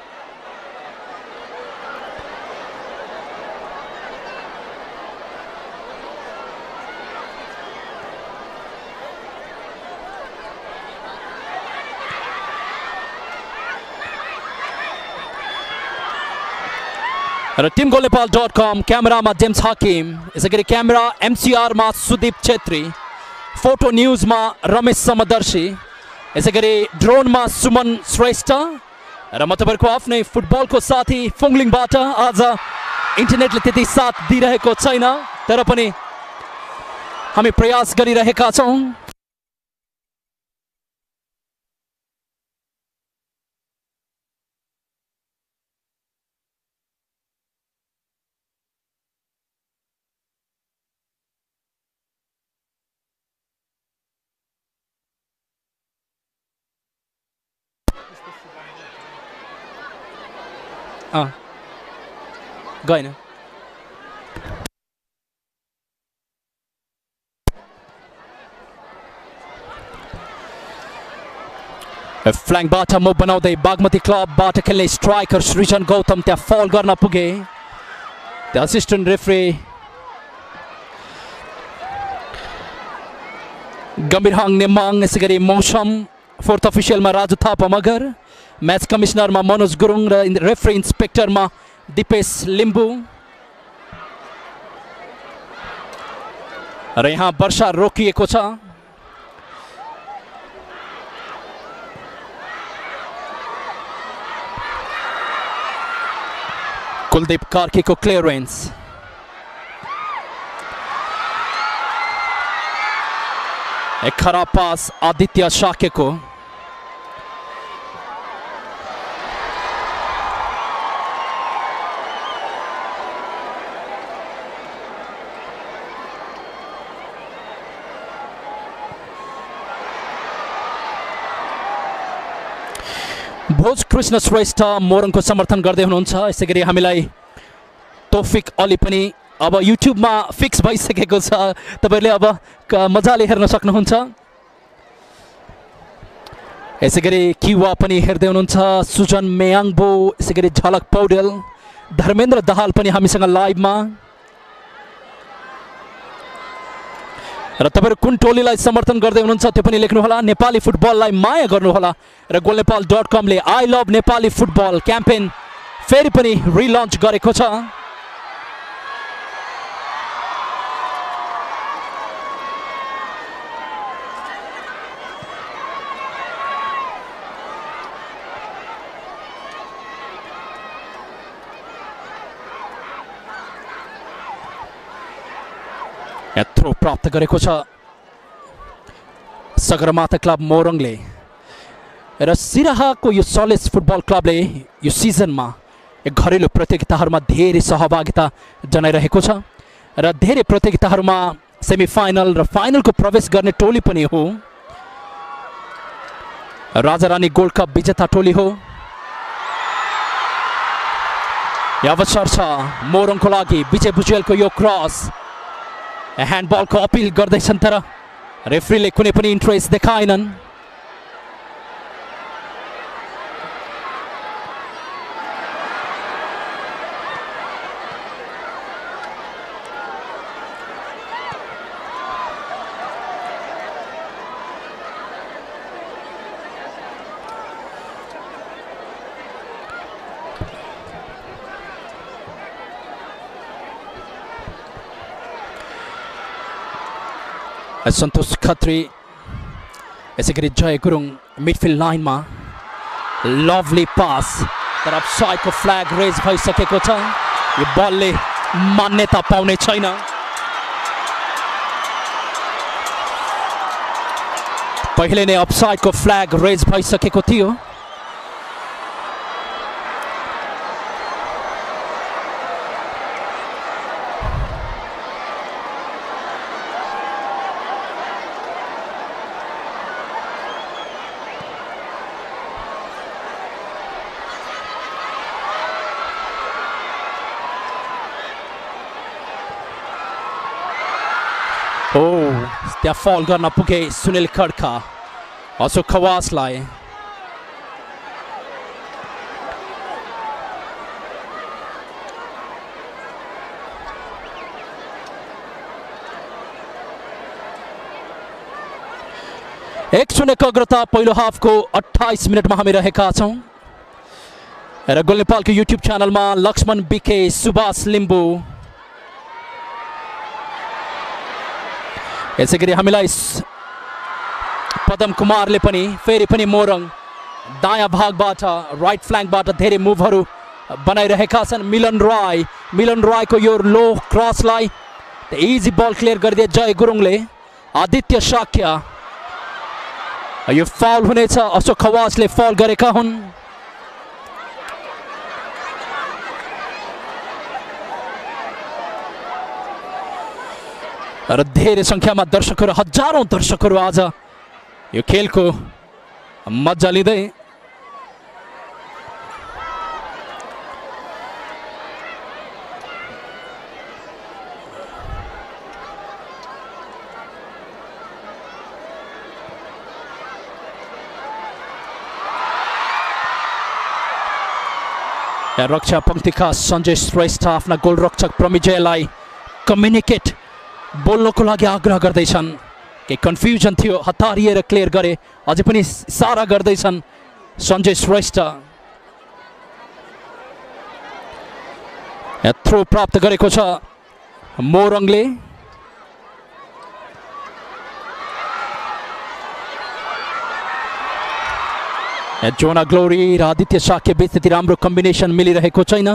र team goal Nepal dot com क्यामेरामा जेम्स हाकिम, यसै गरी क्यामेरा एमसीआरमा सुदीप छेत्री, फोटो न्यूजमा रमेश समदर्शी, यसै गरी ड्रोनमा सुमन श्रेष्ठ र म तपाईहरुको आफ्नै फुटबलको साथी फुङलिङबाट। आज इन्टरनेटले त्यति साथ दिइरहेको छैन तर पनि हामी प्रयास गरिरहेका छौं। अँ गएन। फ्ल्याङ्कबाट मुभ बनाउँदै बागमती क्लबबाट खेल्ने स्ट्राइकर सृजन गौतम त्यहाँ फल गर्न पुगे। त्यहाँ असिस्टेन्ट रेफरी गम्भीरहाङ नेमाङ, यसै गरी मौसम, फोर्थ अफिसियलमा राजु थापा मगर, मैच कमिश्नरमा मनोज गुरुङ र रेफरी इन्सपेक्टरमा दिपेश लिम्बू। र यहाँ वर्षा रोकिएको छ। कुलदीप कार्कीको क्लियरेन्स, एक खराब पास आदित्य शाक्यको। भोज कृष्ण श्रेष्ठ मोरङको समर्थन गर्दै हुनुहुन्छ। यसै गरी हामीलाई तौफिक अली पनि अब युट्युबमा फिक्स भइसकेको छ, तपाईहरुले अब मजाले हेर्न सक्नुहुन्छ। यसै गरी किवा पनि हेर्दै हुनुहुन्छ, सुजन मेयाङबो, यसै गरी झलक पौडेल, धर्मेन्द्र दाहाल पनि हामीसँग लाइभमा। र तपाईहरु कुन टोलीलाई समर्थन गर्दै हुनुहुन्छ त्यो पनि लेख्नुहोला। नेपाली फुटबललाई माया गर्नुहोला र गोलनेपाल डट कम ले I love Nepali football campaign फेरि पनि रिलन्च गरेको छ। थ्रो प्राप्त गरेको छ सगरमाथा क्लब मोरङले र सिराहाको यो सलेस फुटबल क्लबले यो सिजनमा घरेलु प्रतियोगिताहरूमा धेरै सहभागिता जनाइरहेको छ र धेरै प्रतियोगिताहरूमा सेमिफाइनल र फाइनलको प्रवेश गर्ने टोली पनि हो। राजारानी गोल्ड कप विजेता टोली हो। यो अवसर छ मोरङको लागि। विजय भुजेलको यो क्रस ह्यान्डबल को अपिल गर्दैछन् तर रेफ्रीले कुनै पनि इन्ट्रेस्ट देखाएनन्। सन्तोष खत्री, यसै गरी जय गुरुङ मिडफिल्ड लाइनमा। लभली पास तर अफसाइडको फ्ल्याग रेज भइसकेको छ। यो बलले मान्यता पाउने छैन। पहिले नै अफसाइडको फ्ल्याग रेज भइसकेको थियो। ओ त्यहाँ फल गर्न पुगे सुनिल खड्का अशोक खवासलाई। एक शून्यको अग्रता पहिलो हाफको अट्ठाइस मिनटमा हामी रहेका छौँ र गोलनेपालको युट्युब च्यानलमा लक्ष्मण बिके, सुभाष लिम्बू, यसै गरी हामीलाई पदम कुमारले पनि फेरि पनि मोरङ दायाँ भागबाट राइट फ्ल्याङ्कबाट धेरै मुभहरू बनाइरहेका छन्। मिलन राय, मिलन रायको यो लो क्रसलाई इजी बल क्लियर गरिदिए जय गुरुङले। आदित्य शाक्य, यो फाउल हुनेछ। अशोक खवासले फाउल गरेका हुन्। र धेरै संख्यामा दर्शकहरू, हजारौं दर्शकहरू आज यो खेलको मजा लिँदै रक्षा पंक्तिका सञ्जय श्रेष्ठ आफ्ना गोलरक्षक प्रमिजयलाई कम्युनिकेट बोल्नको लागि आग्रह गर्दैछन्। के कन्फ्युजन थियो, हतारिएर क्लियर गरे, अझै पनि इसारा गर्दैछन् सञ्जय श्रेष्ठ। थ्रो प्राप्त गरेको छ मोरङले। जोना ग्लोरी र आदित्य शाक्य बीच त्यति राम्रो कम्बिनेसन मिलिरहेको छैन।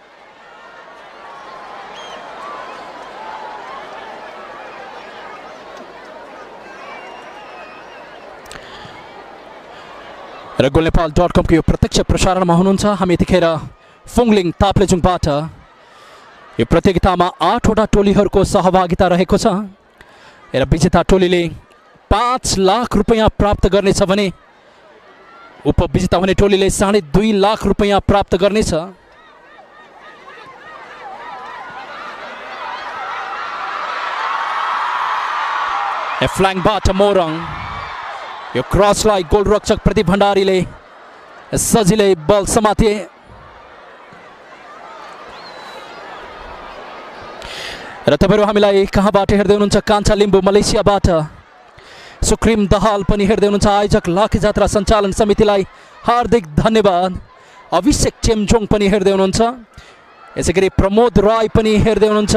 र गोलनेपाल डट कम को यो प्रत्यक्ष प्रसारणमा हुनुहुन्छ। हामी यतिखेर फुङलिङ ताप्लेजुङबाट यो प्रतियोगितामा आठवटा टोलीहरूको सहभागिता रहेको छ र विजेता टोलीले पाँच लाख रुपैयाँ प्राप्त गर्नेछ भने उपविजेता हुने टोलीले साढे दुई लाख रुपियाँ प्राप्त गर्नेछ। फ्ल्याङ्कबाट मोरङ, यो क्रसलाई गोलरक्षक प्रदीप भण्डारीले सजिलै बल समाते। र तपाईहरु हामीलाई कहाँबाट हेर्दै हुनुहुन्छ? कान्छा लिम्बू मलेसियाबाट सुक्रिम दहाल पनि हेर्दै हुनुहुन्छ। आयोजक लाखे जात्रा सञ्चालन समितिलाई हार्दिक धन्यवाद। अभिषेक चेम्जोङ पनि हेर्दै हुनुहुन्छ। यसैगरी प्रमोद राई पनि हेर्दै हुनुहुन्छ।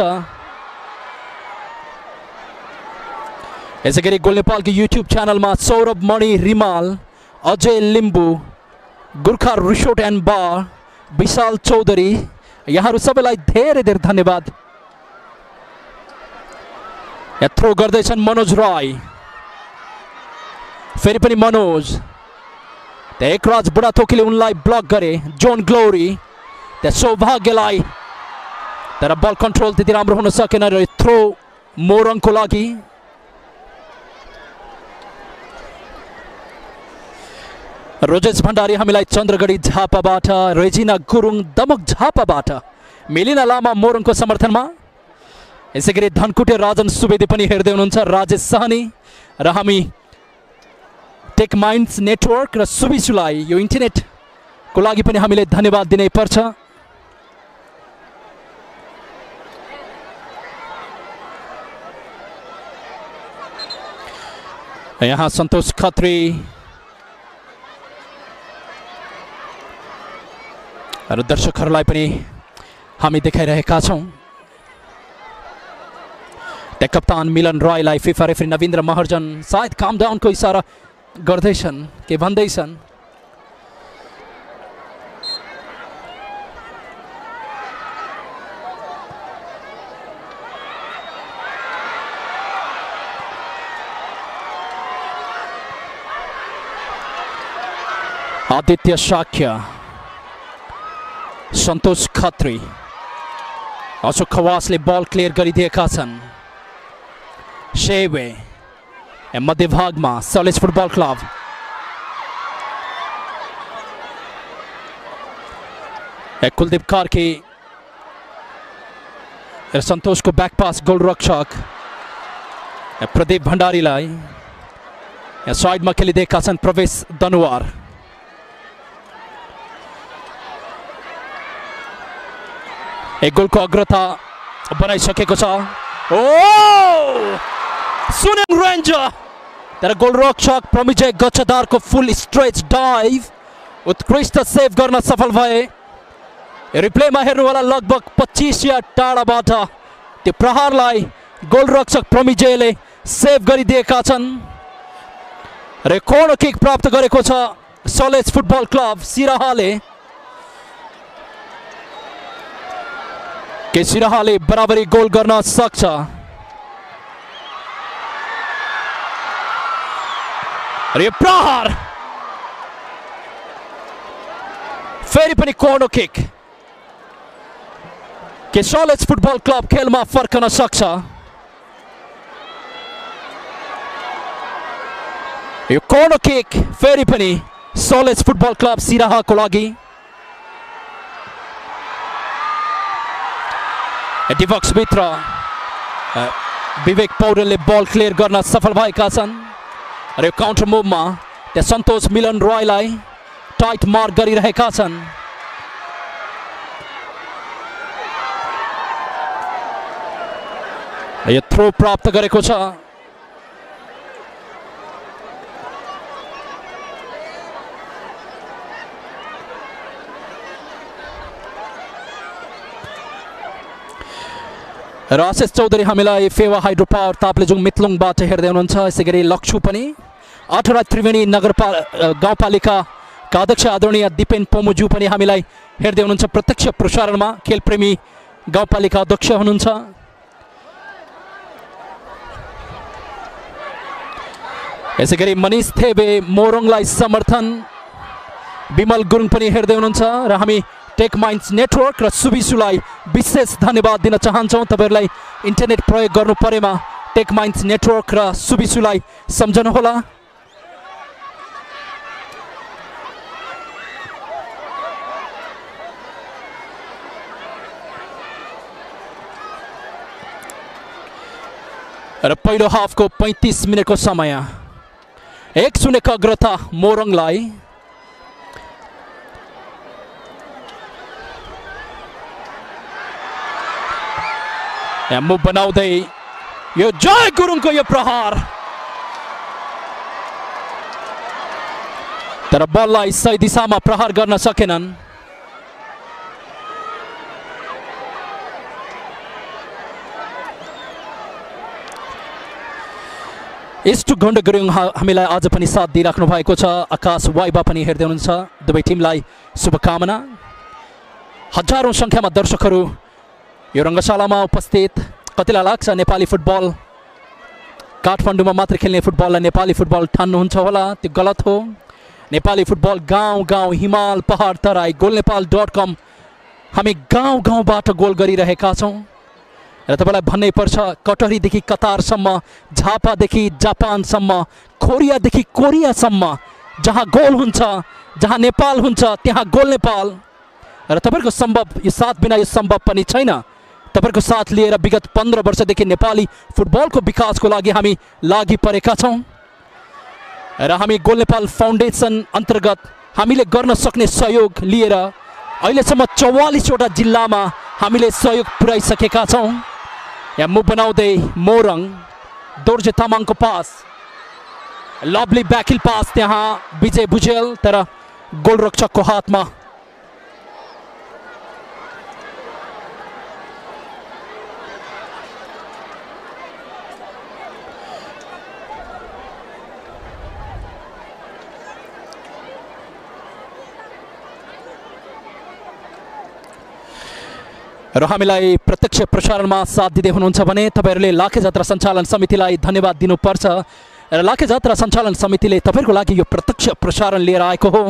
यसैगरी गोल नेपालको युट्युब च्यानलमा Saurabh Mani Rimal, Ajay Limbu, Gorkha resort and bar, Bishal Chaudhary, यहाँहरू सबैलाई धेरै धेरै धन्यवाद। थ्रो गर्दैछन् मनोज राई, फेरि पनि मनोज, एकराज बुढाथोकीले उनलाई ब्लक गरे। जोन ग्लोरी, त्यहाँ सौभाग्यलाई, तर बल कन्ट्रोल त्यति राम्रो हुन सकेन र थ्रो मोरङको लागि। रोजेश भण्डारी हामीलाई चन्द्रगढी झापाबाट, रेजिना गुरुङ दमक झापाबाट, मिलिना लामा मोरङको समर्थनमा। यसैगरी धनकुटे राजन सुवेदी पनि हेर्दै हुनुहुन्छ। राजेश सहनी र हामी टेक माइन्ड्स नेटवर्क र सुबिसुलाई यो इन्टरनेटको लागि पनि हामीले धन्यवाद दिनै पर्छ। यहाँ सन्तोष खत्री र दर्शकहरूलाई पनि हामी देखाइरहेका छौँ। कप्तान मिलन रायलाई फिफा रेफरी नवीन्द्र महर्जन सायद काम डाउनको इसारा गर्दैछन् के भन्दैछन्। आदित्य शाक्य, सन्तोष खत्री, अशोक खवासले बल क्लियर गरिदिएका छन्। शेवे मध्य भागमा सलेज फुटबल क्लब, कुलदीप कार्की र सन्तोषको ब्याक पास गोलरक्षक प्रदीप भण्डारीलाई साइडमा खेलिदिएका छन् प्रवेश दनुवार। एक गोलको अग्रता बनाइसकेको छ। ओ सुनिङ रेन्जर, तर गोलरक्षक प्रमिजय गच्छदारको फुल स्ट्रेच डाइभ उत्कृष्ट सेभ गर्न सफल भए। रिप्लेमा हेर्नुहोला, लगभग पच्चीस यार्ड टाढाबाट त्यो प्रहारलाई गोलरक्षक प्रमिजयले सेभ गरिदिएका छन् र कोर्नर किक प्राप्त गरेको छ सलेज फुटबल क्लब सिराहाले। के सिराहाले बराबरी गोल गर्न सक्छ? र यो प्रहार फेरि पनि कोर्नर किक, के सलेज फुटबल क्लब खेलमा फर्कन सक्छ? यो कोर्नर किक फेरि पनि सलेज फुटबल क्लब सिराहाको लागि। डिबक्स भित्र विवेक पौडेलले बल क्लियर गर्न सफल भएका छन् र यो काउन्टर मुभमा त्यहाँ सन्तोष मिलन रोयलाई टाइट मार्क गरिरहेका छन्। यो थ्रो प्राप्त गरेको छ। राजेश चौधरी हामीलाई फेवा हाइड्रो पावर ताप्लेजुङ मितलुङबाट हेर्दै हुनुहुन्छ। यसै गरी लक्ष्यु पनि आठवटा त्रिवेणी नगरपालिका गाउँपालिकाका अध्यक्ष आदरणीय दिपेन पोमुजु पनि हामीलाई हेर्दै हुनुहुन्छ प्रत्यक्ष प्रसारणमा। खेलप्रेमी गाउँपालिका अध्यक्ष हुनुहुन्छ। यसै गरी मनिष थेबे मोरङलाई समर्थन, विमल गुरुङ पनि हेर्दै हुनुहुन्छ र हामी टेक माइन्ड्स नेटवर्क र सुबिसुलाई विशेष धन्यवाद दिन चाहन्छौँ। तपाईँहरूलाई इन्टरनेट प्रयोग गर्नु परेमा टेक माइन्ड्स नेटवर्क र सुबिसुलाई सम्झनुहोला। र पहिलो हाफको पैंतीस मिनेटको समय एक शून्यको अग्रता मोरङलाई। मुभ बनाउँदै यो जय गुरुङको यो प्रहार, तर बललाई सही दिशामा प्रहार गर्न सकेनन्। इष्ट गण्ड गुरुङ हामीलाई आज पनि साथ दिइराख्नु भएको छ। आकाश वाइबा पनि हेर्दै हुनुहुन्छ। दुवै टिमलाई शुभकामना। हजारौं संख्यामा दर्शकहरू यो रङ्गशालामा उपस्थित। कतिलाई लाग्छ नेपाली फुटबल काठमाडौँमा मात्र खेल्ने फुटबललाई नेपाली फुटबल ठान्नुहुन्छ होला, त्यो गलत हो। नेपाली फुटबल गाउँ गाउँ, हिमाल, पहाड, Terai, goal Nepal dot com हामी गाउँ गाउँबाट गोल गरिरहेका छौँ। र तपाईँलाई भन्नै पर्छ, कटहरीदेखि कतारसम्म, झापादेखि जापानसम्म, कोरियादेखि कोरियासम्म जहाँ गोल हुन्छ, जहाँ नेपाल हुन्छ त्यहाँ गोल नेपाल। र तपाईँको सम्भव यो साथ बिना यो सम्भव पनि छैन। तपाईँको साथ लिएर विगत पन्ध्र वर्षदेखि नेपाली फुटबलको विकासको लागि हामी लागि परेका छौँ। र हामी गोल नेपाल फाउन्डेसन अन्तर्गत हामीले गर्न सक्ने सहयोग लिएर अहिलेसम्म चौवालिसवटा जिल्लामा हामीले सहयोग पुर्याइसकेका छौँ। यहाँ मुभ बनाउँदै मोरङ, दोर्जे तामाङको पास, लभली ब्याकिल पास, त्यहाँ विजय भुजेल, तर गोलरक्षकको हातमा। र हामीलाई प्रत्यक्ष प्रसारणमा साथ दिँदै हुनुहुन्छ भने तपाईँहरूले लाखे जात्रा सञ्चालन समितिलाई धन्यवाद दिनुपर्छ। र लाखे जात्रा सञ्चालन समितिले तपाईँहरूको लागि यो प्रत्यक्ष प्रसारण लिएर आएको हो।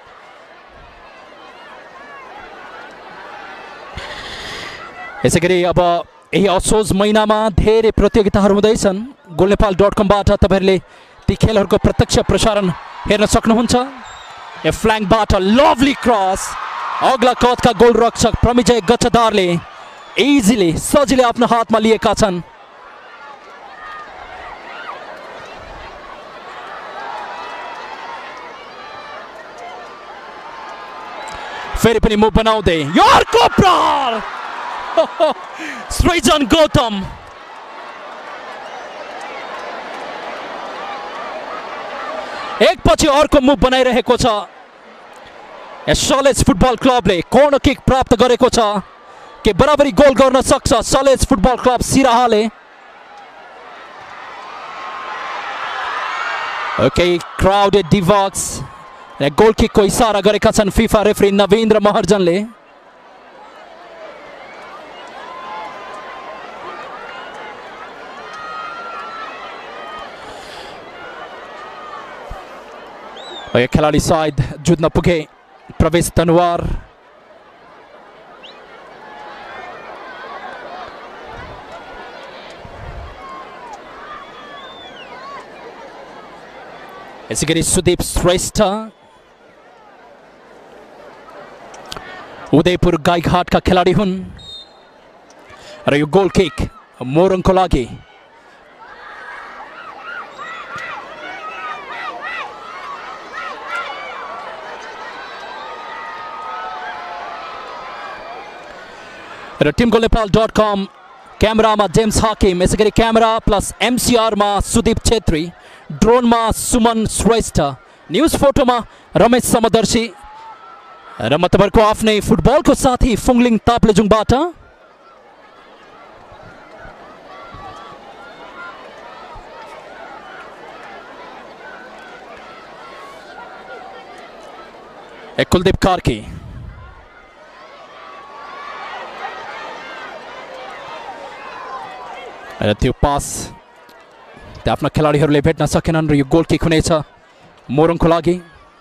यसै गरी अब यही असोज महिनामा धेरै प्रतियोगिताहरू हुँदैछन्। गोल नेपाल डट कमबाट तपाईँहरूले ती खेलहरूको प्रत्यक्ष प्रसारण हेर्न सक्नुहुन्छ। यो फ्ल्याङ्कबाट लभली क्रस, अग्ला कदका गोलरक्षक प्रमिजय गच्छदारले इजिली सजिलै आफ्नो हातमा लिएका छन्। फेरि पनि मुभ बनाउँदै यो अर्को प्रहार, सृजन गौतम एकपछि अर्को मुभ बनाइरहेको छ। सलेज फुटबल क्लबले कर्नर किक प्राप्त गरेको छ कि बराबरी गोल गर्न सक्छ सलेज फुटबल क्लब सिराहाले। ओके, क्राउडेड डिभक्स गोल किकको इशारा गरेका छन् फिफा रेफरी नवीन्द्र महर्जनले। यो खेलाडी सायद जुत्न पुगे, प्रवेश तनवार। यसै गरी सुदीप श्रेष्ठ उदयपुर गाईघाटका खेलाडी हुन् र यो गोल किक मोरङको लागि। र team goal Nepal dot com क्यामेरामा जेम्स हाकिम, यसै गरी क्यामेरा प्लस एमसिआरमा सुदीप छेत्री, ड्रोनमा सुमन श्रेष्ठ, न्युज फोटोमा रमेश समदर्शी र म तपाईँहरूको आफ्नै फुटबलको साथी फुङलिङ ताप्लेजुङबाट। कुलदीप कार्की, र त्यो पास त्यो आफ्ना खेलाडीहरूले भेट्न सकेनन् र यो गोल किक हुनेछ मोरङको लागि।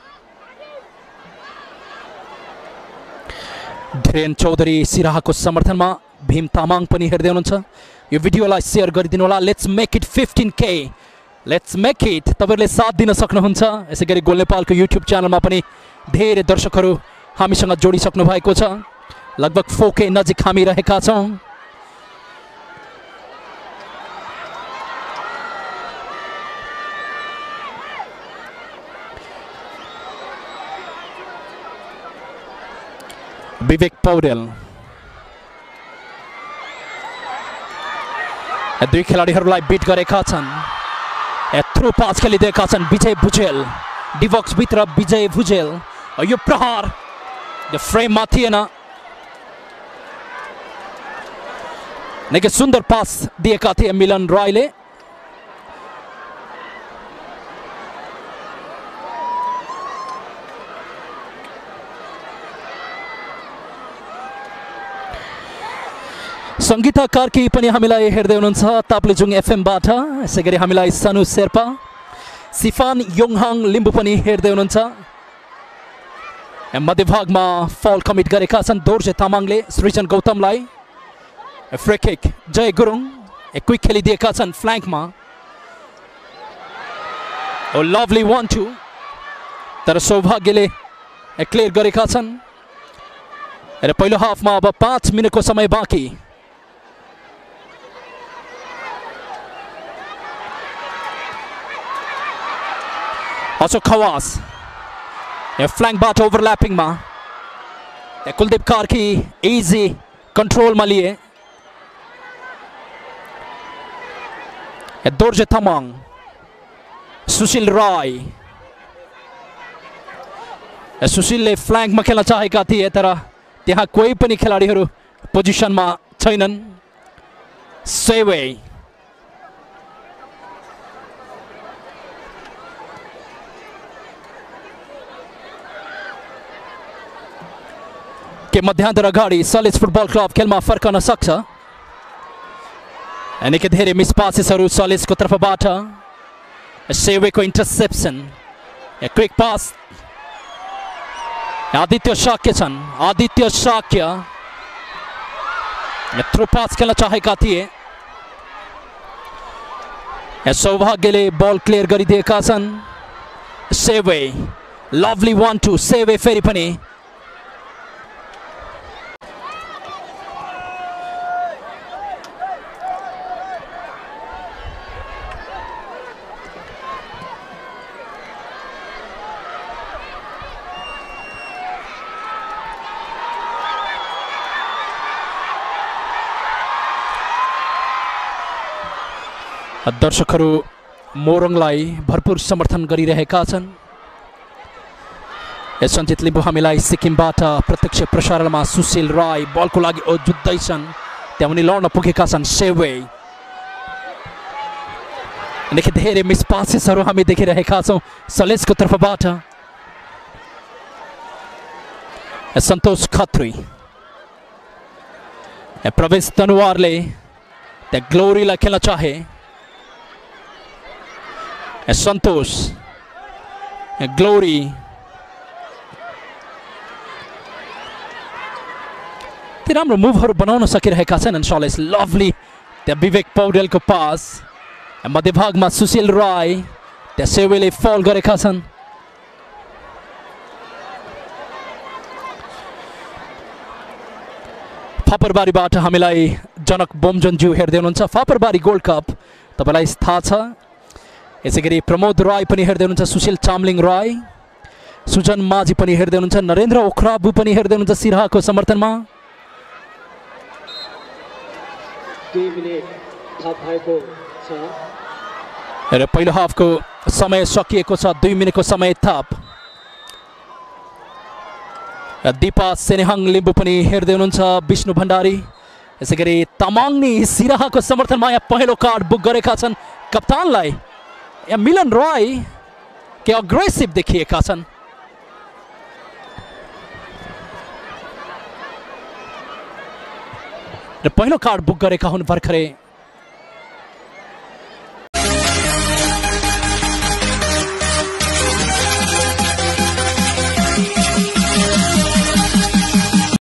धीरेन चौधरी सिराहाको समर्थनमा भीम तामाङ पनि हेर्दै हुनुहुन्छ। यो भिडियोलाई सेयर गरिदिनु होला। Let's make it fifteen K, let's make it. तपाईँहरूले साथ दिन सक्नुहुन्छ। यसै गरी गोल नेपालको युट्युब च्यानलमा पनि धेरै दर्शकहरू हामीसँग जोडिसक्नु भएको छ। लगभग फोर के नजिक हामी रहेका छौँ। विवेक पौडेल। दुई खेलाडीहरूलाई बिट गरेका छन्। थ्रो पास खेलिदिएका छन् विजय भुजेल। डिबक्स भित्र विजय भुजेल। यो प्रहार यो फ्रेममा थिएन। निकै सुन्दर पास दिएका थिए मिलन रायले। संगीता कार्की पनि हामीलाई हेर्दै हुनुहुन्छ ताप्लेजुङ एफएमबाट। यसै गरी हामीलाई सनु शेर्पा, सिफान योङहाङ लिम्बू पनि हेर्दै हुनुहुन्छ। मध्यभागमा फल कमिट गरेका छन् दोर्जे तामाङले सृजन गौतमलाई। Free kick Jay Gurung quick खेलिदिएका छन् फ्ल्याङ्कमा। ओ लभली वान टू, तर सौभाग्यले क्लियर गरेका छन्। र पहिलो हाफमा अब पाँच मिनटको समय बाँकी। अशोक खवास फ्ल्याङ्कबाट ओभरल्यापिङमा कुलदीप कार्की इजी कन्ट्रोलमा लिए। दोर्जे तामाङ, सुशील राय। सुशीलले फ्ल्याङ्कमा खेल्न चाहेका थिए तर त्यहाँ कोही पनि खेलाडीहरू पोजिसनमा छैनन्। सेवे के मध्यान्तर अगाडि सलेज फुटबल क्लब खेलमा फर्कन सक्छ। निकै धेरै मिस पासेसहरू सलेजको तर्फबाट। सेवेको interception, quick pass. Aditya Shakya छन्। आदित्य शाक्य थ्रो पास खेल्न चाहेका थिए। सौभाग्यले बल क्लियर गरिदिएका छन्। सेवे लभली वान टू। सेवे फेरि पनि दर्शकहरू मोरङलाई भरपूर समर्थन गरिरहेका छन्। सञ्जित लिम्बू हामीलाई सिक्किमबाट प्रत्यक्ष प्रसारणमा। सुशील राय बलको लागि जुत्दैछन्, त्यहाँ उनी लड्न पुगेका छन्। सेवे निकै धेरै मिस पासेसहरू हामी देखिरहेका छौँ सलेजको तर्फबाट। सन्तोष खत्री, प्रवेश तनुवारले त्यहाँ ग्लोरीलाई खेल्न चाहे। सन्तोष, ग्लोरी त्यो राम्रो मुभहरू बनाउन सकिरहेका छन् सलेज। लभली त्यहाँ विवेक पौडेलको पास। मध्यभागमा सुशील राय, त्यहाँ सेवेले फल गरेका छन्। फापरबारीबाट हामीलाई जनक बोमजनज्यू हेर्दै हुनुहुन्छ। फापरबारी गोल्ड कप तपाईँलाई थाहा छ। यसै गरी प्रमोद राय पनि हेर्दै हुनुहुन्छ। सुशील चामलिङ राय, सुजन माझी पनि हेर्दै हुनुहुन्छ। नरेन्द्र ओखराबु पनि हेर्दै हुनुहुन्छ सिराहाको समर्थनमा। र पहिलो हाफको समय सकिएको छ। दुई मिनटको समय थप। दिपा सेनेहाङ लिम्बू पनि हेर्दै हुनुहुन्छ। विष्णु भण्डारी, यसै गरी तामाङनी सिराहाको समर्थनमा यहाँ पहिलो कार्ड बुक गरेका छन् कप्तानलाई। या मिलन राय के अग्रेसिभ देखिएका छन्। र पहिलो कार्ड बुक गरेका हुन् भर्खरै